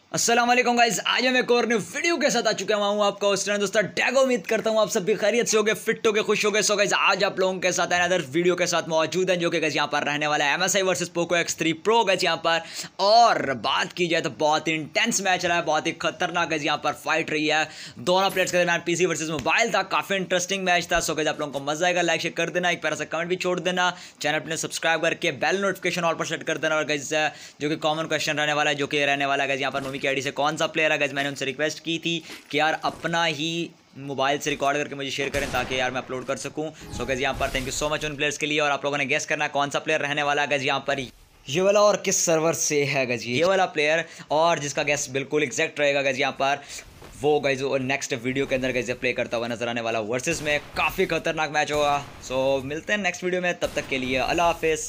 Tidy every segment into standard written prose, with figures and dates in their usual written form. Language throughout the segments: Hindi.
अस्सलाम वालेकुम गाइस, आज हम एक और न्यू वीडियो के साथ आ चुके हैं। हूं आपका होस्ट दोस्तों ड्रैगो। उम्मीद करता हूं आप सब भी खैरियत से होगे, फिट होगे, खुश होगे। सो गाइस आज आप लोगों के साथ अनदर वीडियो के साथ मौजूद है जो कि गाइस यहां पर रहने वाला है MSI versus Poco X3 Pro guys यहां पर। और बात की जाए तो बहुत ही इंटेंस मैच रहा है, बहुत ही खतरनाक गाइस यहां पर फाइट रही है दोनों प्लेयर्स के दरमियान। पीसी वर्सेस मोबाइल था, काफी इंटरेस्टिंग मैच था। सो गाइस आप लोगों को मजा आएगा, लाइक शेयर कर देना, एक प्यारा सा कमेंट भी छोड़ देना, चैनल अपने सब्सक्राइब करके बेल नोटिफिकेशन ऑल पर सेट कर देना। और गाइस जो कि कॉमन क्वेश्चन रहने वाला है, जो कि रहने वाला है गाइस यहां पर मूवी की आईडी से कौन सा प्लेयर है गाइस, मैंने उनसे रिक्वेस्ट की थी कि यार अपना ही मोबाइल से रिकॉर्ड करके मुझे शेयर करें ताकि यार मैं अपलोड कर सकूं। सो गाइस यहाँ पर थैंक यू सो मच उन प्लेयर्स के लिए। और आप लोगों ने गेस करना है कौन सा प्लेयर रहने वाला है गाइस यहाँ पर, ये वाला और किस सर्वर से है गाइस ये वाला प्लेयर। और जिसका गेस बिल्कुल एग्जैक्ट रहेगा गाइस यहाँ पर, वो गाइस नेक्स्ट वीडियो के अंदर गाइस प्ले करता हुआ नजर आने वाला वर्सेस में। काफ़ी खतरनाक मैच होगा। सो मिलते हैं नेक्स्ट वीडियो में, तब तक के लिए अल्लाह हाफिज़।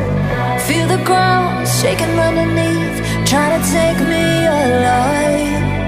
Feel the ground shaking underneath, trying to take me alive.